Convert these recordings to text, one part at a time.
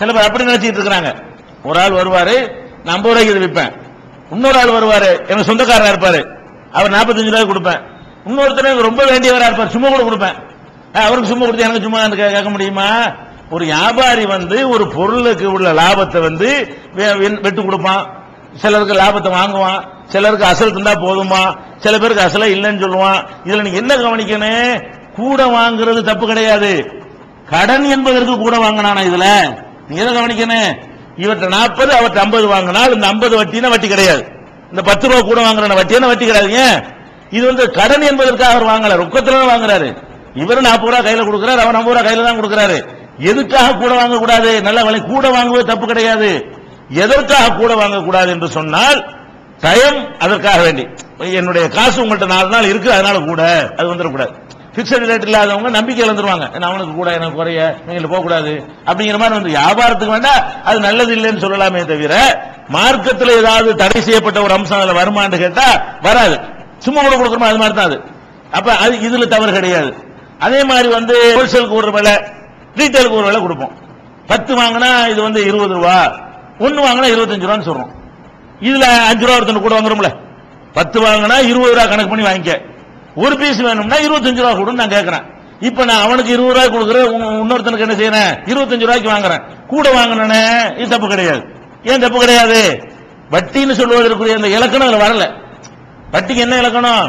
சில பேர் அப்படி நினைச்சிட்டு இருக்கிறாங்க. ஒரு ஆள் வருவாரு, நான் 50 ரூபாய்க்கு இது விற்பேன். இன்னொரு ஆள் வருவாரு, எனக்கு சொந்தக்காரரா இருப்பாரு, அவர் 45 ரூபாய்க்கு கொடுப்பேன். இன்னொருத்தர் எனக்கு ரொம்ப வேண்டியவரா இருப்பார், சும்மா கூட கொடுப்பேன். அவருக்கு சும்மா கொடுத்து எனக்கு சும்மா கேட்க முடியுமா? ஒரு வியாபாரி ஒரு பொருளுக்கு உள்ள லாபத்தை வெட்டு கொடுப்பான். சிலருக்கு லாபத்தை வாங்குவான், சிலருக்கு அசல் தந்தா போதுமா, சில பேருக்கு அசல இல்லைன்னு சொல்லுவான். இதுல நீங்க என்ன கவனிக்கணும்? கூட வாங்குறது தப்பு கிடையாது, கடன் என்பதற்கு கூட வாங்கினானா இதுல நீங்க எதை கவனிக்கணும்? இவற்றை 40 அவற்றை 50 வாங்கினால் இந்த 50 வட்டினா வட்டி கிடையாது. இந்த 10 ரூபா கூட வாங்குற வட்டியான வட்டி கிடையாதுங்க. இது கடன் என்பதற்காக அவர் வாங்கல, ரொக்கத்துல வாங்குறாரு. இவர் 40 ரூபா கையில கொடுக்கிறார், அவர் 50 ரூபா கையில தான் கொடுக்கிறாரு. எதுக்காக கூட வாங்க கூடாது? நல்ல விலை கூட வாங்குவது தப்பு கிடையாது. எதற்காக கூட வாங்க கூடாது என்று சொன்னால், டைம் அதற்காக வேண்டி, என்னுடைய காசு உங்கள்கிட்ட 4 நாள் இருக்கு அதனால கூட, அது வந்துடக்கூடாது. பிக்சட் ரேட் இல்லாதவங்க நம்பிக்கை இழந்துருவாங்க, அவனுக்கு கூட எனக்கு குறைய நீங்க போக கூடாது அப்படிங்கிற மாதிரி வியாபாரத்துக்கு வேண்டாம். அது நல்லது இல்லைன்னு சொல்லலாமே தவிர, மார்க்கத்தில் ஏதாவது தடை செய்யப்பட்ட ஒரு அம்சம் அதுல வருமானு கேட்டா வராது. சும்மா கூட கொடுக்கணுமா, அது மாதிரி தான் அது. அப்ப அது இதுல தவறு கிடையாது. அதே மாதிரி ஹோல்சேலுக்கு ஒரு விலை, ரீட்டைலுக்கு ஒரு விலை கொடுப்போம். 10 வாங்கினா இது 20 ரூபா, 1 வாங்கினா 25 ரூபான்னு சொல்றோம். இதுல 5 ரூபா ஒருத்தன் கூட வாங்குறோம்ல, 10 வாங்கினா 20 ரூபா கணக்கு பண்ணி வாங்கிக்க, ஒரு பீஸ் வேணும்னா 25 ரூபா கொடுன்னு நான் கேட்கிறேன். இப்ப நான் அவனுக்கு 20 ரூபாய் கொடுக்குறேன், இன்னொருத்தனுக்கு என்ன செய்யறேன் 25 ரூபாய்க்கு வாங்குறேன். கூட வாங்கினே, இது தப்பு கிடையாது. ஏன் தப்பு கிடையாது? வட்டின்னு சொல்வதற்குரிய அந்த இலக்கணம் அதுல வரல. வட்டிக்கு என்ன இலக்கணம்?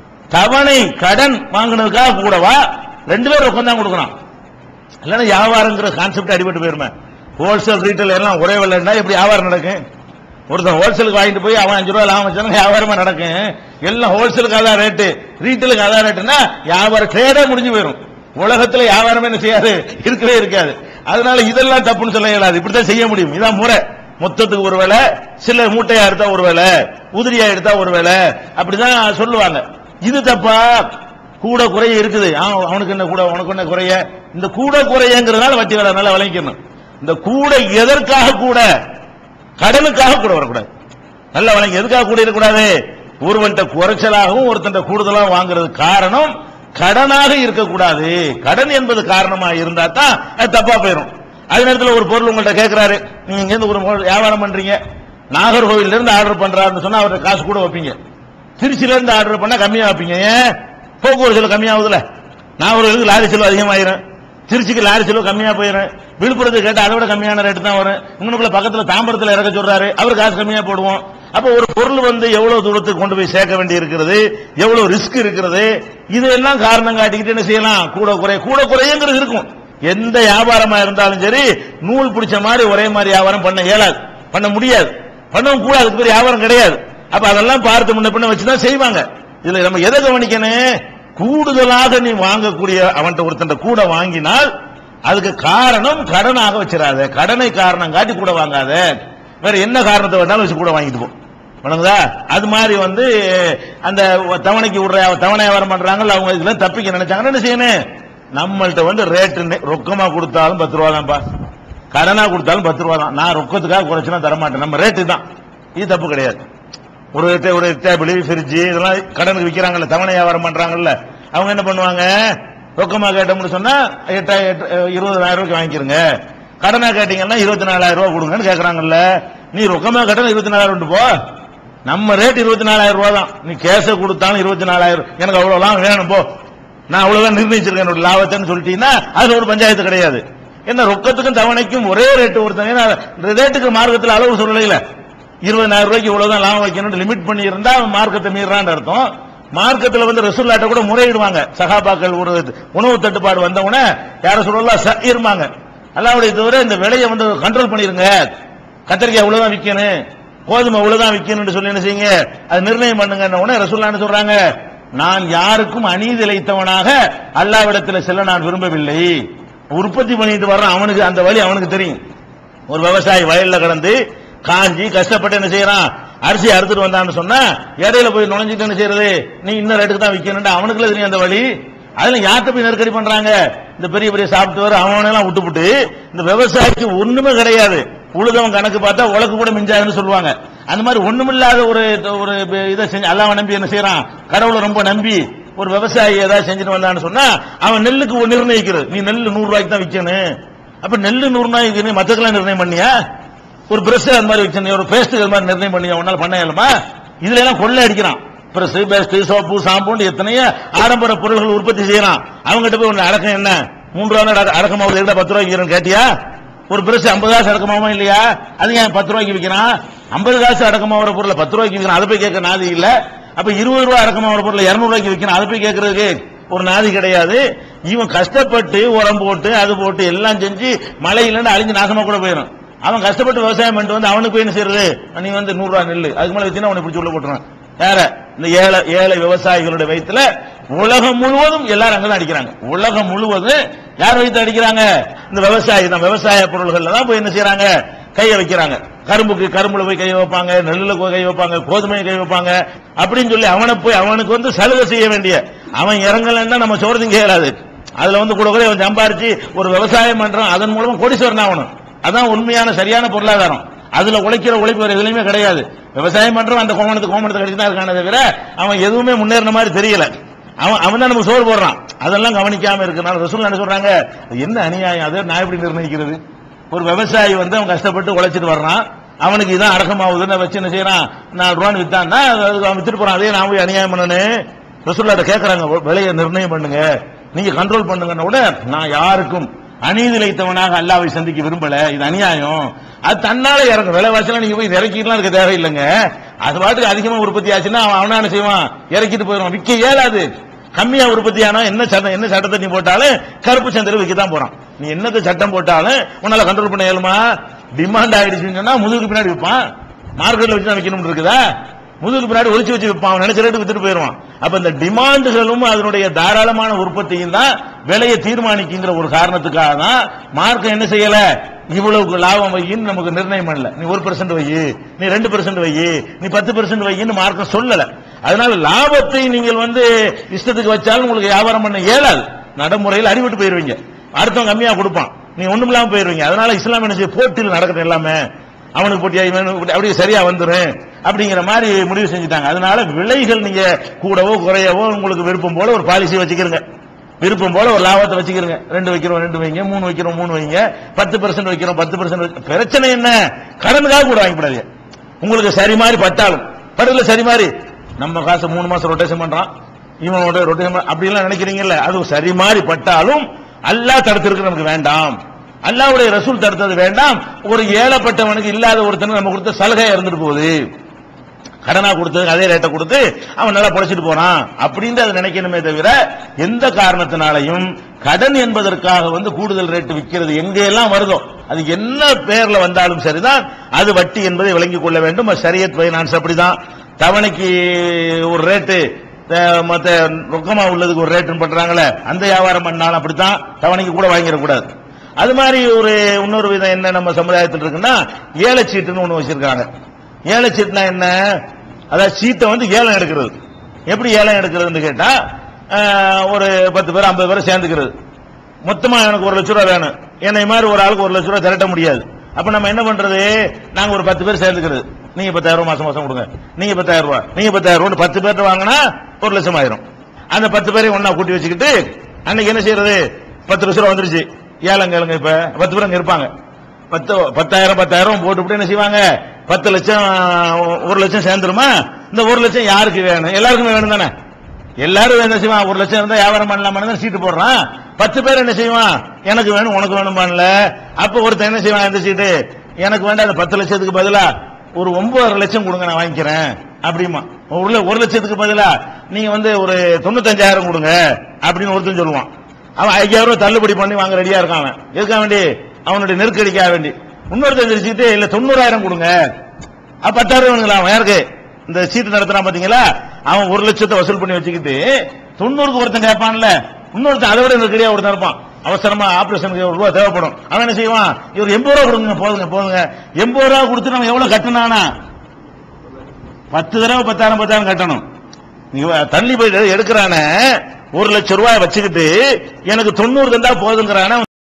தவணை கடன் வாங்கினதுக்காக கூடவா, 2 பேர் ரொக்கம் தான் கொடுக்கணும். இல்லைன்னா வியாபாரங்கிற கான்செப்ட் அடிபட்டு போயிருமே. ஹோல்சேல் ரீட்டைல் எல்லாம் ஒரே விலைன்னா எப்படி வியாபாரம் நடக்கும்? ஒருத்தன் ஹோல்சேலுக்கு வாங்கிட்டு போய் அவன் 5 ரூபா லாபம் வச்சாலும் வியாபாரமா நடக்கும். எல்லாம் ஹோல்சேலுக்கு அதான் ரேட்டு, ரீட்டைலுக்கு அதான் ரேட்டுன்னா வியாபாரம் ட்ரேடே முடிஞ்சு போயிடும். உலகத்துல வியாபாரம் என்ன செய்யாது, இருக்கவே இருக்காது. அதனால இதெல்லாம் தப்புன்னு சொல்ல இயலாது. இப்படித்தான் செய்ய முடியும். இதான் முறை. மொத்தத்துக்கு ஒரு வேலை, சில மூட்டையா எடுத்தா ஒரு வேலை, உதிரியா எடுத்தா ஒரு வேலை, அப்படிதான் சொல்லுவாங்க. இது தப்பா? கூட குறைய இருக்குது, அவனுக்கு என்ன கூட உனக்கு என்ன குறைய, இந்த கூட குறையங்கிறதுனால வட்டி வேலை நல்லா விளங்கிக்கணும். இந்த கூட எதற்காக கூட, கடனுக்காக கூட வரக்கூடாது. நல்ல வழங்கி எதுக்காக கூட இருக்கக்கூடாது? ஒருவன்ட்ட குறைச்சலாகவும் ஒருத்தன் கூடுதலாக வாங்குறது காரணம் கடனாக இருக்கக்கூடாது. கடன் என்பது காரணமா இருந்தா தான் அது தப்பா போயிடும். அதே நேரத்தில் ஒரு பொருள் உங்கள்கிட்ட கேட்கிறாரு, நீங்க இங்க இருந்து ஒரு வியாபாரம் பண்றீங்க, நாகர்கோவில் இருந்து ஆர்டர் பண்றாருன்னு சொன்னா அவர்கிட்ட காசு கூட வைப்பீங்க. திருச்சியில இருந்து ஆர்டர் பண்ணா கம்மியா வைப்பீங்க. ஏன்? போக்குவரத்து செலவு கம்மியாகுதுல. நாகர்கோவிலுக்கு லாரி செலவு அதிகமாயிரும், திருச்சிக்கு லாரி செலவு கம்மியா போயிடும். விழுப்புரத்துக்கு கேட்டா அதை விட கம்மியான ரேட்டு தான் வரும். இன்னும் பக்கத்துல தாம்பரத்தில் இறக்க சொல்றாரு, அவர் காசு கம்மியா போடுவோம். அப்ப ஒரு பொருள் எவ்வளவு தூரத்துக்கு கொண்டு போய் சேர்க்க வேண்டி இருக்கிறது, எவ்வளவு ரிஸ்க் இருக்கிறது, இதெல்லாம் காரணம் காட்டிக்கிட்டு என்ன செய்யலாம், கூட குறைங்கிறது இருக்கும். எந்த வியாபாரமா இருந்தாலும் சரி, நூல் பிடிச்ச மாதிரி ஒரே மாதிரி வியாபாரம் பண்ண இயலாது, பண்ண முடியாது, பண்ணவும் கூடாது. அதுக்கு பேர் வியாபாரம் கிடையாது. அப்ப அதெல்லாம் பார்த்து முன்ன பின்ன வச்சுதான் செய்வாங்க. இதுல நம்ம எதை கவனிக்கணும்? கூடுதலாக நீ வாங்கக்கூடிய அவன்கிட்ட ஒருத்தன் கூட வாங்கினால் அதுக்கு காரணம் கடனாக வச்சிடாத, கடனை காரணம் காட்டி கூட வாங்காத, வேற என்ன காரணத்தை வேணாலும் வச்சு கூட வாங்கிட்டு போ. வணங்குதா? அது மாதிரி அந்த தவணைக்கு விடுற தவணை வியாபாரம் பண்றாங்கல்ல, அவங்க இதுல தப்பிக்க நினைச்சாங்கன்னா என்ன செய்யணும்? நம்மள்ட்ட ரேட்டு ரொக்கமா கொடுத்தாலும் 10 ரூபா தான்ப்பா, கடனா கொடுத்தாலும் 10 ரூபா தான். நான் ரொக்கத்துக்காக குறைச்சுனா தரமாட்டேன், நம்ம ரேட்டு தான். இது தப்பு கிடையாது. ஒரு டேபிள், ஃப்ரிட்ஜ் இதெல்லாம் கடனுக்கு விற்கிறாங்கல்ல, தவணை வியாபாரம் பண்றாங்கல்ல, அவங்க என்ன பண்ணுவாங்க? ரொக்கமா கேட்டோம்னு சொன்னா 20,000 ரூபாய்க்கு வாங்கிக்கிறங்க, கடனா கேட்டீங்கன்னா 24,000 ரூபாய் கொடுங்கன்னு கேட்கறாங்கல்ல. நீ ரொக்கமா கேட்டாலும் 24,000 போ, நம்ம ரேட் 24,000 ரூபாய் தான். நீ கேஷ கொடுத்தாலும் 24,000, எனக்கு அவ்வளவுலாம் வேணும் போ, நான் அவ்வளவுதான் நிர்ணயிச்சிருக்கேன் என்னோட லாபத்தைன்னு சொல்லிட்டீங்கன்னா அதுல ஒரு பஞ்சாயத்து கிடையாது. என்ன ரொக்கத்துக்கும் தவணைக்கும் ஒரே ரேட்டு ஒருத்தங்க ரேட்டுக்கு மார்க்கத்தில் அளவு சொல்லல. 20,000 ரூபாய்க்கு இவ்வளவுதான் லாபம் வைக்கணும் லிமிட் பண்ணி இருந்தா மார்க்கத்தை மீறான்னு அர்த்தம். மார்க்கத்தில் ரசூலுல்லாஹ்ட்ட கூட முறையிடுவாங்க. சஹாபாக்கள் ஒரு உணவு தட்டுப்பாடு வந்தவன யார சொல்லலாம் இருமாங்க, அல்லாஹ்வுடைய தவிர இந்த விலையை கண்ட்ரோல் பண்ணிருங்க, கத்திரிக்காய் இவ்வளவுதான் விற்கணும், கோதுமை இவ்வளவுதான் விற்கணும் சொல்லி என்ன செய்யுங்க, அது நிர்ணயம் பண்ணுங்க. ரசூலுல்லாஹ் என்ன சொல்றாங்க? நான் யாருக்கும் அநீதி இழைத்தவனாக அல்லாஹ்விடத்தில் செல்ல நான் விரும்பவில்லை. உற்பத்தி பண்ணிட்டு வர்றான், அவனுக்கு அந்த வழி அவனுக்கு தெரியும். ஒரு விவசாயி வயல்ல கடந்து காஞ்சி கஷ்டப்பட்டு என்ன செய்யறான், அரிசி அறுத்துட்டு வந்தான்னு சொன்னா இடையில போய் நுழைஞ்சிட்டு என்ன செய்யறது, நீ இன்னும் ரேட்டுக்கு தான் விற்கணும், அவனுக்குள்ள தெரியும் அந்த வழி. அதுல யார்கிட்ட போய் நெருக்கடி பண்றாங்க? இந்த பெரிய பெரிய சாப்பிட்டு அவனெல்லாம் விட்டுப்புட்டு இந்த விவசாயிக்கு ஒண்ணுமே கிடையாது, உழுதவன் கணக்கு பார்த்தா உலக்கு கூட மிஞ்சாதுன்னு சொல்லுவாங்க. அந்த மாதிரி ஒண்ணுமில்லாத ஒரு இதை செஞ்சு அல்லாஹ்வை நம்பி என்ன செய்யறான், கடவுளை ரொம்ப நம்பி ஒரு விவசாயி ஏதாவது செஞ்சுட்டு வந்தான்னு சொன்னா அவன் நெல்லுக்கு நிர்ணயிக்கிறது, நீ நெல் 100 ரூபாய்க்கு தான் விற்கணும், அப்ப நெல்லு 100 ரூபாய்க்கு மத்தக்கெல்லாம் நிர்ணயம் பண்ணியா? ஒரு பிரஷ் அது மாதிரி வச்சு ஒரு பேஸ்ட் அது மாதிரி நிர்ணயம் பண்ணியா? உன்னால பண்ண இயலுமா? இதுல எல்லாம் கொள்ளை அடிக்கிறான். பிரஷ், பேஸ்ட், சோப்பு, ஷாம்பு எத்தனையோ ஆடம்பர பொருள்கள் உற்பத்தி செய்யறான். அவங்ககிட்ட போய் ஒன்னு அடக்கம் என்ன 3 ரூபா அடக்கமாவது 10 ரூபாய்க்கு கேட்டியா? ஒரு பிரஷ் 50 காசு அடக்கமாவா இல்லையா? அது ஏன் 10 ரூபாய்க்கு விற்கிறான்? 50 காசு அடக்கமாகிற பொருளை 10 ரூபாய்க்கு விற்கிறான். அதை போய் கேட்க நாதி இல்ல. அப்ப 20 ரூபாய் அடக்கமாகிற பொருளை 200 ரூபாய்க்கு விற்கிறான். அதை போய் கேட்கறதுக்கு ஒரு நாதி கிடையாது. இவன் கஷ்டப்பட்டு உரம் போட்டு அது போட்டு எல்லாம் செஞ்சு மழையில அழிஞ்சு நாசமா கூட போயிடும். அவன் கஷ்டப்பட்டு விவசாயம் பண்ணிட்டு வந்து அவனுக்கு போய் என்ன செய்யறது? நீ வந்து 100 ரூபாய் நெல்லு அதுக்கு மேல வச்சுன்னா அவனை பிடிச்சி உள்ள போட்டுறான். வேற இந்த ஏழை விவசாயிகளுடைய வயிற்றுல உலகம் முழுவதும் எல்லாரும் அங்கதான் அடிக்கிறாங்க. உலகம் முழுவதும் யார் வயிற்று அடிக்கிறாங்க? இந்த விவசாயி தான். விவசாய பொருள்கள் தான் போய் என்ன செய்யறாங்க? கையை வைக்கிறாங்க. கரும்புல போய் கை வைப்பாங்க, நெல்லுல கை வைப்பாங்க, கோதுமையை கை வைப்பாங்க. அப்படின்னு சொல்லி அவனுக்கு வந்து சலுகை செய்ய வேண்டிய அவன் இறங்கலன்னா நம்ம சோறு திங்க இயலாது. அதுல வந்து கூட அவன் சம்பாரிச்சு ஒரு விவசாயம் பண்றான், அதன் மூலமா கோடீஸ்வரன் ஆகணும். அதான் உண்மையான சரியான பொருளாதாரம். அதுல உழைக்கிற உழைப்பு வேற எதுலையுமே கிடையாது. விவசாயம் பண்றவன் அந்த கோமணத்தை கடிச்சுதான் இருக்கானே தவிர அவன் எதுவுமே முன்னேறின மாதிரி தெரியல. அவன் தான் நமக்கு சோறு போடுறான். அதெல்லாம் கவனிக்காம இருக்கனால ரசூல் என்ன சொல்றாங்க? என்ன அநியாயம், அதை நான் எப்படி நிர்ணயிக்கிறது? ஒரு விவசாயி வந்து அவன் கஷ்டப்பட்டு உழைச்சிட்டு வர்றான், அவனுக்கு இதான் அடக்கமாகுதுன்னு வச்சு என்ன செய்யறான்? 4 ரூபான்னு வித்தான்னா அவன் வித்துட்டு போறான். அதே நான் போய் அநியாயம் பண்ணனு ரசூல் அதை கேட்கறாங்க. விலையை நிர்ணயம் பண்ணுங்க, நீங்க கண்ட்ரோல் பண்ணுங்கன்னு கூட நான் யாருக்கும் அநீதி இழைத்தவனாக அல்லாஹ்வை சந்திக்க விரும்பல. இது அநியாயம். அது தன்னால இறங்கும். விலைவாசலாம் நீங்க போய் இறக்கிட்டுலாம் இருக்க தேவையில்லைங்க. அது பாட்டுக்கு அதிகமா உற்பத்தி ஆச்சுன்னா அவன் என்ன செய்வான்? இறக்கிட்டு போயிடுவான். விற்க இயலாது. கம்மியா உற்பத்தி ஆனா என்ன சட்டத்தை நீ போட்டாலும் கருப்பு சந்தையில் விற்கத்தான் போறான். நீ என்னத்தை சட்டம் போட்டாலும் உன்னால கண்ட்ரோல் பண்ண இயலுமா? டிமாண்ட் ஆயிடுச்சுன்னு சொன்னா முதுகுக்கு பின்னாடி விற்பான். மார்க்கெட்ல வச்சு தான் விற்கணும் இருக்குதா? முதுகுக்கு பின்னாடி ஒளிச்சு வச்சு விற்பான். நினைச்ச ரேட்டு வித்துட்டு போயிடுவான். அப்ப இந்த டிமாண்டுகளும் அதனுடைய தாராளமான உற்பத்தியும் தான் விலையை தீர்மானிக்குங்கிற ஒரு காரணத்துக்காக தான் மார்க்கம் என்ன செய்யல? இவ்வளவுக்கு லாபம் வையின்னு நமக்கு நிர்ணயம் பண்ணல. நீ 1% வை, நீ 2% வை, நீ 10% வையின்னு மார்க்கம் சொல்லல. அதனால லாபத்தை நீங்கள் வந்து இஷ்டத்துக்கு வச்சாலும் உங்களுக்கு வியாபாரம் பண்ண இயலாது. நடைமுறையில் அடிபட்டு போயிருவீங்க. அடுத்தவன் கம்மியா கொடுப்பான், நீ ஒண்ணும் இல்லாம போயிருவீங்க. அதனால இஸ்லாம் என்ன செய்ய? போட்டியில் நடக்கிறது எல்லாமே அவனுக்கு போட்டியா அப்படியே சரியா வந்துடும் அப்படிங்கிற மாதிரி முடிவு செஞ்சுட்டாங்க. அதனால விலைகள் நீங்க கூடவோ குறையவோ உங்களுக்கு விருப்பம் போல ஒரு பாலிசி வச்சுக்கிறீங்க. விருப்பம் போல ஒரு லாபத்தை வச்சுக்கிறீங்க. 2 வைக்கிறோம் 2 வைங்க, 3 வைக்கிறோம் 3 வைங்க, 10% வைக்கிறோம் 10%. பிரச்சனை என்ன? கடனுக்காக கூட வாங்கிப்படாது. உங்களுக்கு சரி மாதிரி பட்டாலும் படல சரி மாதிரி நம்ம காசு 3 மாசம் ரொட்டேஷன் பண்றான், இவனோட ரொட்டேஷன் அப்படி எல்லாம் நினைக்கிறீங்கல்ல, அது சரி மாதிரி பட்டாலும் அல்லாஹ் தடுத்திருக்கு நமக்கு வேண்டாம். அல்லாஹ்வுடைய ரசூல் தடுத்தது வேண்டாம். ஒரு ஏழப்பட்டவனுக்கு இல்லாத ஒருத்தனுக்கு நம்ம கொடுத்த சலுகை இருந்துட்டு போகுது. கடனா கொடுத்து அதே ரேட்டை கொடுத்து அவன் நல்லா பொழைச்சிட்டு போறான் அப்படின்னு அதை நினைக்கணுமே தவிர எந்த காரணத்தினாலையும் கடன் என்பதற்காக வந்து கூடுதல் ரேட்டு விற்கிறது எங்கெல்லாம் வருதோ அது என்ன பேர்ல வந்தாலும் சரிதான், அது வட்டி என்பதை விளங்கிக் கொள்ள வேண்டும். ஷரியத் ஃபைனான்ஸ் அப்படிதான். தவணைக்கு ஒரு ரேட்டு, மற்ற ரொக்கமா உள்ளதுக்கு ஒரு ரேட்டு பண்றாங்களே, அந்த வியாபாரம் பண்ணாலும் அப்படித்தான். தவணைக்கு கூட வாங்கிடக்கூடாது. அது மாதிரி ஒரு இன்னொரு விதம் என்ன நம்ம சமுதாயத்தில் இருக்குன்னா, ஏலச்சீட்டுன்னு ஒண்ணு வச்சிருக்காங்க. ஏலச்சீட்டுனா என்ன? அதாவது சீட்டை வந்து ஏலம் எடுக்கிறது. எப்படி ஏலம் எடுக்கிறதுன்னு கேட்டா, ஒரு 10 பேர் 50 பேர் சேர்ந்துக்கிறது. மொத்தமா எனக்கு 1 லட்ச ரூபா வேணும், என்னை மாதிரி ஒரு ஆளுக்கு 1 லட்ச ரூபா திரட்ட முடியாது. அப்ப நம்ம என்ன பண்றது? நாங்க ஒரு 10 பேர் சேர்ந்துக்கிறது. நீங்க 10,000 ரூபாய் மாசம் கொடுங்க, நீங்க 10,000 ரூபாய், நீங்க 10,000 ரூபாய் 10 பேர் வாங்கினா 1 லட்சம் ஆயிரும். அந்த 10 பேரையும் ஒன்னா கூட்டி வச்சுக்கிட்டு அன்னைக்கு என்ன செய்யறது? 10 லட்ச ரூபா வந்துருச்சு. ஏலங்க இப்ப 10 பேர் அங்க இருப்பாங்க. 10,000 போட்டு என்ன செய்வாங்க? 10 லட்சம் 1 லட்சம் சேர்ந்துருமா? இந்த 1 லட்சம் யாருக்கு வேணும்? எல்லாருக்குமே வேணும் தானே? எல்லாரும் என்ன செய்வான்? 1 லட்சம் இருந்தா வியாபாரம் பண்ணலாமான்னு சீட்டு போடுறான். 10 பேர் என்ன செய்வான்? எனக்கு வேணும் உனக்கு வேணும் பண்ணல. அப்ப ஒருத்தன் என்ன செய்வான்? இந்த சீட்டு எனக்கு வேண்டாம், அந்த 10 லட்சத்துக்கு பதிலா ஒரு 9 லட்சம் கொடுங்க நான் வாங்கிக்கிறேன் அப்படிமா. 1 லட்சத்துக்கு பதிலா நீங்க வந்து ஒரு 95,000 கொடுங்க அப்படின்னு ஒருத்தன் சொல்லுவான். அவன் 5,000 ரூபாய் தள்ளுபடி பண்ணி வாங்க ரெடியா இருக்கான். எதுக்காக வேண்டி? அவனுடைய நெருக்கடிக்காக வேண்டி. இன்னொருத்தன் தெரிஞ்சுக்கிட்டு இல்ல 90,000 கொடுங்க, 10,000 வேணுங்களா யாருக்கு? இந்த சீட்டு நடத்துறான் பாத்தீங்களா, அவன் 1 லட்சத்தை வசூல் பண்ணி வச்சுக்கிட்டு 90க்கு ஒருத்தன் கேட்பான்ல, இன்னொருத்தன் அதை விட நெருக்கடியா ஒருத்தன் இருப்பான். அவசரமா ஆபரேஷனுக்கு 1 ரூபா தேவைப்படும். அவன் என்ன செய்வான்? இவர் 80 ரூபா கொடுங்க, போதுங்க 80 ரூபா கொடுத்து நம்ம எவ்வளவு கட்டணானா? 10 தடவை 10,000 கட்டணும். நீங்க தள்ளி போய் எடுக்கிறான 1 லட்சம் ரூபாய் வச்சுக்கிட்டு எனக்கு 90 தந்தா போதுங்கிறான.